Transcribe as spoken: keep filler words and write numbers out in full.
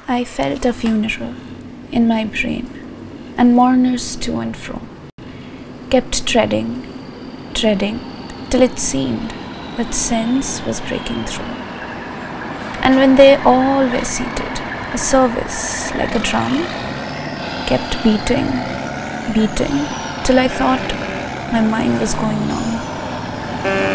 I felt a funeral in my brain, and mourners to and fro kept treading, treading, till it seemed that sense was breaking through. And when they all were seated, a service like a drum kept beating, beating, till I thought my mind was going numb.